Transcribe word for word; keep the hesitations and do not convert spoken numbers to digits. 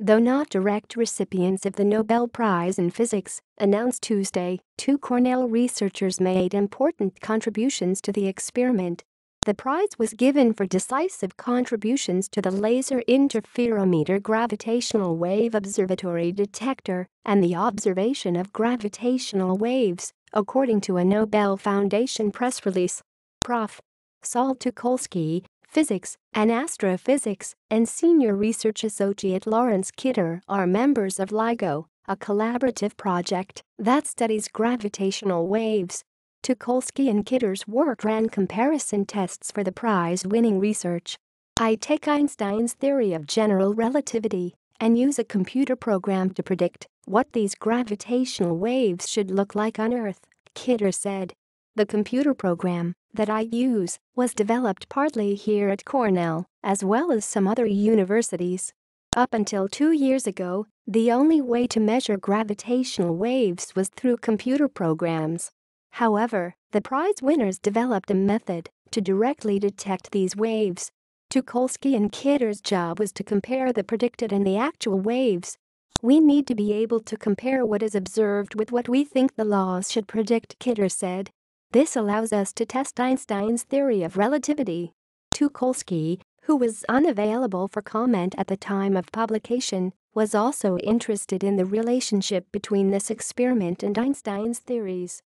though not direct recipients of the Nobel Prize in Physics, announced Tuesday. Two Cornell researchers made important contributions to the experiment. The prize was given for decisive contributions to the laser interferometer gravitational-wave observatory detector and the observation of gravitational waves, according to a Nobel Foundation press release. Professor Saul Teukolsky, Physics and Astrophysics, and Senior Research Associate Lawrence Kidder are members of LIGO, a collaborative project that studies gravitational waves. Teukolsky and Kidder's work ran comparison tests for the prize-winning research. I take Einstein's theory of general relativity and use a computer program to predict what these gravitational waves should look like on Earth, Kidder said. The computer program that I use was developed partly here at Cornell, as well as some other universities. Up until two years ago, the only way to measure gravitational waves was through computer programs. However, the prize winners developed a method to directly detect these waves. Teukolsky and Kidder's job was to compare the predicted and the actual waves. We need to be able to compare what is observed with what we think the laws should predict, Kidder said. This allows us to test Einstein's theory of relativity. Teukolsky, who was unavailable for comment at the time of publication, was also interested in the relationship between this experiment and Einstein's theories.